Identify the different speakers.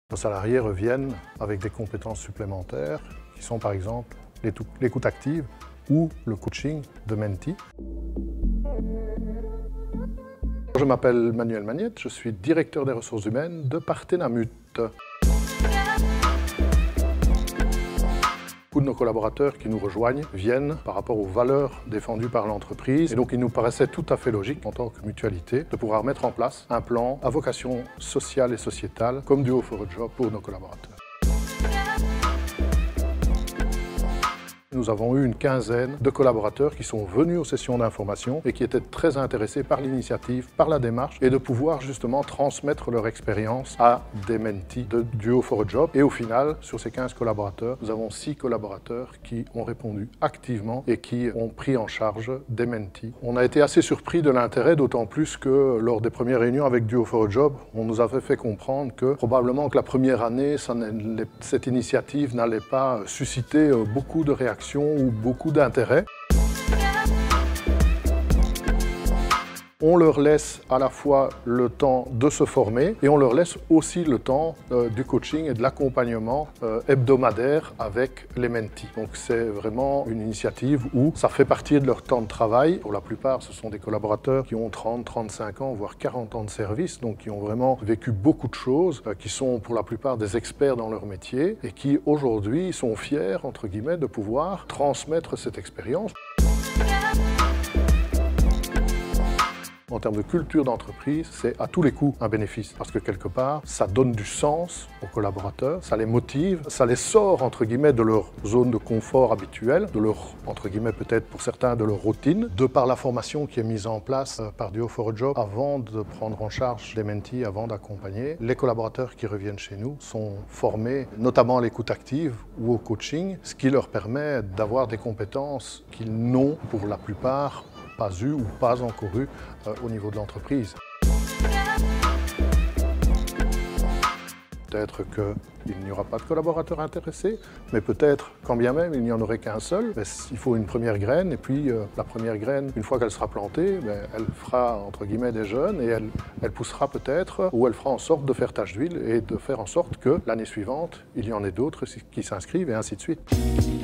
Speaker 1: Nos salariés reviennent avec des compétences supplémentaires qui sont par exemple l'écoute active ou le coaching de Menti. Je m'appelle Manuel Magnette, je suis directeur des ressources humaines de Partenamut. Beaucoup de nos collaborateurs qui nous rejoignent viennent par rapport aux valeurs défendues par l'entreprise et donc il nous paraissait tout à fait logique en tant que mutualité de pouvoir mettre en place un plan à vocation sociale et sociétale comme Duo for a Job pour nos collaborateurs. Nous avons eu une quinzaine de collaborateurs qui sont venus aux sessions d'information et qui étaient très intéressés par l'initiative, par la démarche et de pouvoir justement transmettre leur expérience à des mentees de Duo for a Job. Et au final, sur ces 15 collaborateurs, nous avons 6 collaborateurs qui ont répondu activement et qui ont pris en charge des mentees. On a été assez surpris de l'intérêt, d'autant plus que lors des premières réunions avec Duo for a Job, on nous avait fait comprendre que probablement que la première année, cette initiative n'allait pas susciter beaucoup de réactions ou beaucoup d'intérêt. On leur laisse à la fois le temps de se former et on leur laisse aussi le temps du coaching et de l'accompagnement hebdomadaire avec les mentees. Donc c'est vraiment une initiative où ça fait partie de leur temps de travail. Pour la plupart, ce sont des collaborateurs qui ont 30, 35 ans, voire 40 ans de service, donc qui ont vraiment vécu beaucoup de choses, qui sont pour la plupart des experts dans leur métier et qui aujourd'hui sont fiers, entre guillemets, de pouvoir transmettre cette expérience. En termes de culture d'entreprise, c'est à tous les coups un bénéfice parce que quelque part, ça donne du sens aux collaborateurs, ça les motive, ça les sort entre guillemets de leur zone de confort habituelle, de leur, entre guillemets peut-être pour certains, de leur routine, de par la formation qui est mise en place par Duo for a Job avant de prendre en charge les mentees, avant d'accompagner. Les collaborateurs qui reviennent chez nous sont formés notamment à l'écoute active ou au coaching, ce qui leur permet d'avoir des compétences qu'ils n'ont pour la plupart pas eu ou pas encore eu au niveau de l'entreprise. Peut-être qu'il n'y aura pas de collaborateurs intéressés, mais peut-être, quand bien même, il n'y en aurait qu'un seul. Il faut une première graine, et puis la première graine, une fois qu'elle sera plantée, elle fera, entre guillemets, des jeunes, et elle poussera peut-être, ou elle fera en sorte de faire tache d'huile, et de faire en sorte que l'année suivante, il y en ait d'autres qui s'inscrivent, et ainsi de suite.